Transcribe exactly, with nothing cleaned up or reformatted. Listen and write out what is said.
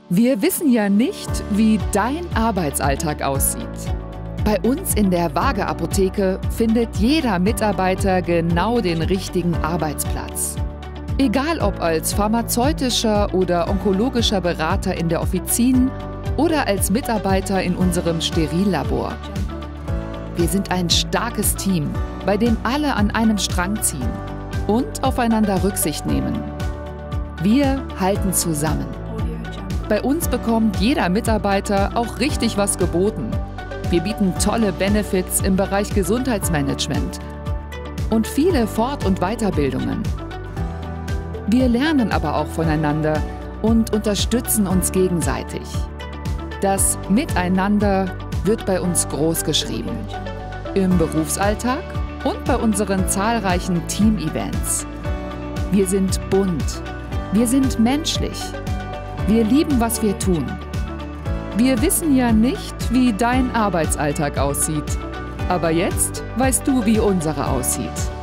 Wir wissen ja nicht, wie dein Arbeitsalltag aussieht. Bei uns in der Waage Apotheke findet jeder Mitarbeiter genau den richtigen Arbeitsplatz. Egal ob als pharmazeutischer oder onkologischer Berater in der Offizin oder als Mitarbeiter in unserem Sterillabor. Wir sind ein starkes Team, bei dem alle an einem Strang ziehen und aufeinander Rücksicht nehmen. Wir halten zusammen. Bei uns bekommt jeder Mitarbeiter auch richtig was geboten. Wir bieten tolle Benefits im Bereich Gesundheitsmanagement und viele Fort- und Weiterbildungen. Wir lernen aber auch voneinander und unterstützen uns gegenseitig. Das Miteinander wird bei uns groß geschrieben. Im Berufsalltag und bei unseren zahlreichen Team-Events. Wir sind bunt. Wir sind menschlich. Wir lieben, was wir tun. Wir wissen ja nicht, wie dein Arbeitsalltag aussieht. Aber jetzt weißt du, wie unserer aussieht.